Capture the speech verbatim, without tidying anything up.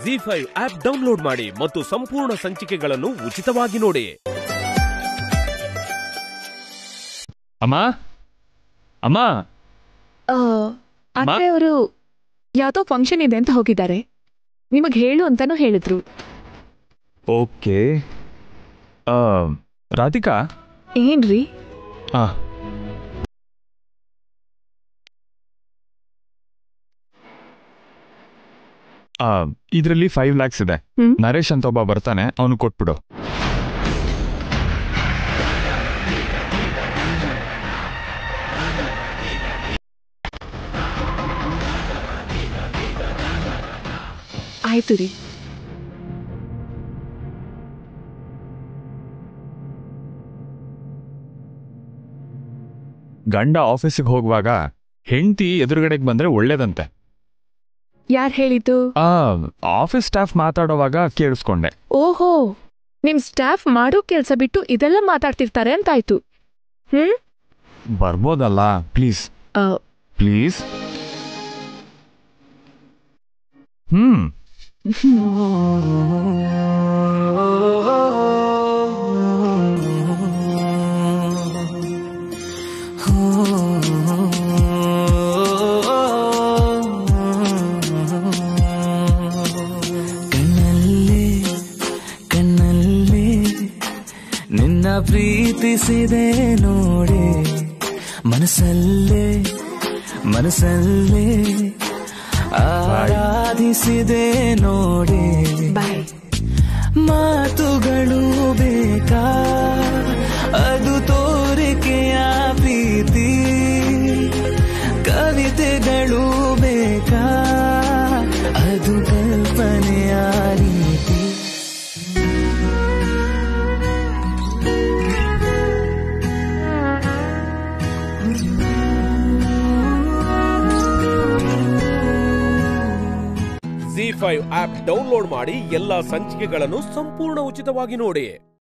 G five app download ಮಾಡಿ ಮತ್ತು ಸಂಪೂರ್ಣ ಸಂಚಿಕೆಗಳನ್ನು ಉಚಿತವಾಗಿ ನೋಡಿ. ಅಮ್ಮ ಅಮ್ಮ ಆದ್ರೆ ಅವರು ಯಾವ್ದೋ ಫಂಕ್ಷನ್ ಇದೆ ಅಂತ ಹೋಗಿದ್ದಾರೆ. ನಿಮಗೆ ಹೇಳು ಅಂತಾನೂ ಹೇಳಿದ್ರು. ಓಕೆ. ರಾಧಿಕಾ ಏನ್ರಿ? ಆ ಇದರಲ್ಲಿ ಫೈವ್ ಲ್ಯಾಕ್ಸ್ ಇದೆ. ನರೇಶ್ ಅಂತ ಒಬ್ಬ ಬರ್ತಾನೆ, ಅವನು ಕೊಟ್ಬಿಡು. ಆಯ್ತು ರೀ. ಗಂಡ ಆಫೀಸಿಗೆ ಹೋಗುವಾಗ ಹೆಂಡತಿ ಎದುರುಗಡೆಗೆ ಬಂದ್ರೆ ಒಳ್ಳೇದಂತೆ. ಯಾರು ಹೇಳಿದ್ದು? ಆ ಆಫೀಸ್ ಸ್ಟಾಫ್ ಮಾತಾಡೋವಾಗ ಕೇಳಿಸ್ಕೊಂಡೆ. ಓಹೋ, ನಿಮ್ ಸ್ಟಾಫ್ ಮಾಡೋ ಕೆಲ್ಸ ಬಿಟ್ಟು ಇದೆಲ್ಲ ಮಾತಾಡ್ತಿರ್ತಾರೆ ಅಂತಾಯ್ತು. ಹ್ಮ್ ಬರ್ಬೋದಲ್ಲ ಪ್ಲೀಸ್ ಪ್ಲೀಸ್. ಹ್ಮ್ ನಿನ್ನ ಪ್ರೀತಿಸಿದೆ ನೋಡಿ, ಮನಸ್ಸಲ್ಲೇ ಮನಸ್ಸಲ್ಲೇ ಆರಾಧಿಸಿದೆ ನೋಡಿ. ಮಾತುಗಳು ಬೇಕಾ, ಅದು ತೋರಿಕೆಯ ಪ್ರೀತಿ. ಕವಿತೆಗಳು ಬೇಕಾ, ಅದು ಕಲ್ಪನೆಯ ರೀತಿ. ಜಿ ಫೈವ್ ಆಪ್ ಡೌನ್ಲೋಡ್ ಮಾಡಿ ಎಲ್ಲಾ ಸಂಚಿಕೆಗಳನ್ನು ಸಂಪೂರ್ಣ ಉಚಿತವಾಗಿ ನೋಡಿ.